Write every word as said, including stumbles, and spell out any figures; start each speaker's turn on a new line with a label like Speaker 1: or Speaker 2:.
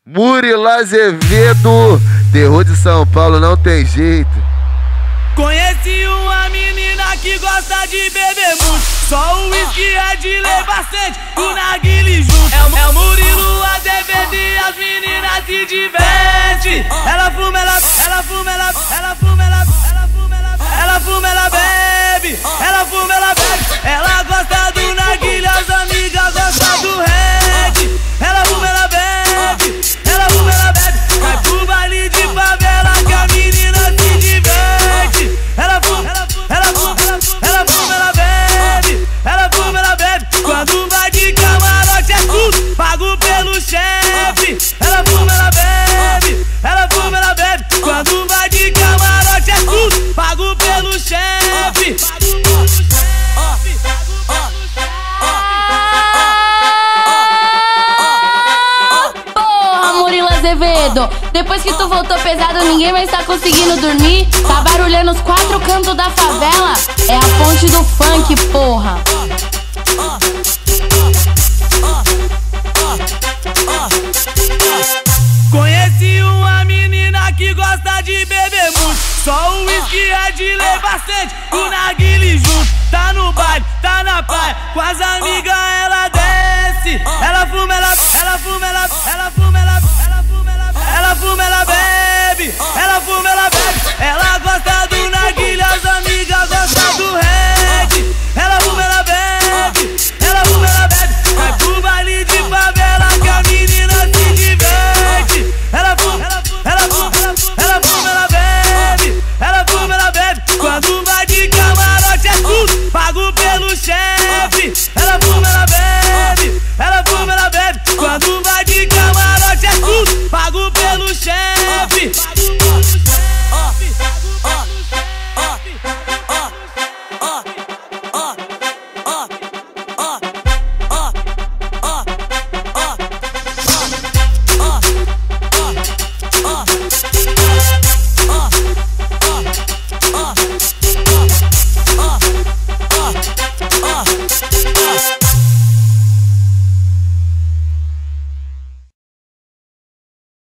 Speaker 1: Murilo Azevedo, terror de São Paulo, não tem jeito.
Speaker 2: Conheci uma menina que gosta de beber muito, só o uísque é de ler bastante, o narguile junto. É o, é o Murilo Azevedo e as meninas se divertem. Ela fuma, ela, ela fuma, ela, ela fuma, ela, ela fuma, ela, ela fuma, ela bebe, ela fuma, ela bebe. Ela gosta do narguile, as amigas gostam do reggae. Ela fuma, ela bebe, ela fuma, ela bebe. Vai pro baile de favela que a menina se diverte. Ela fuma, ela fuma, ela fuma, ela fuma, ela bebe, ela fuma, ela bebe. Quando vai de camarote é tudo pago pelo chefe. Ela fuma, ela bebe, ela fuma, ela bebe. Quando vai de camarote é tudo pago pelo chefe.
Speaker 3: Porra, Murilo Azevedo, depois que tu voltou pesado, ninguém mais tá conseguindo dormir. Tá barulhando os quatro cantos da favela. É a ponte do funk, porra.
Speaker 2: Conheci uma menina que gosta de beber muito, só o uísque é de ler bastante, o narguile junto. Tá no baile, tá na praia, com as amigas ela desce. Ela fuma, ela, ela fuma, ela, ela fuma, ela, ela fuma, ela, ela fuma, ela bebe, ela fuma, ela bebe. Ela gosta do narguile, as amigas gostam do reggae. Ela fuma, ela bebe, ela fuma, ela bebe. Vai pro baile de favela que a menina se diverte. Ela fuma, ela fuma, ela fuma, ela fuma, ela bebe, ela fuma, ela bebe. Quando vai de camarote é tudo pago pelo chefe. Ela fuma, ela bebe, ela fuma, ela bebe. Quando vai de camarote é tudo pago pelo chefe.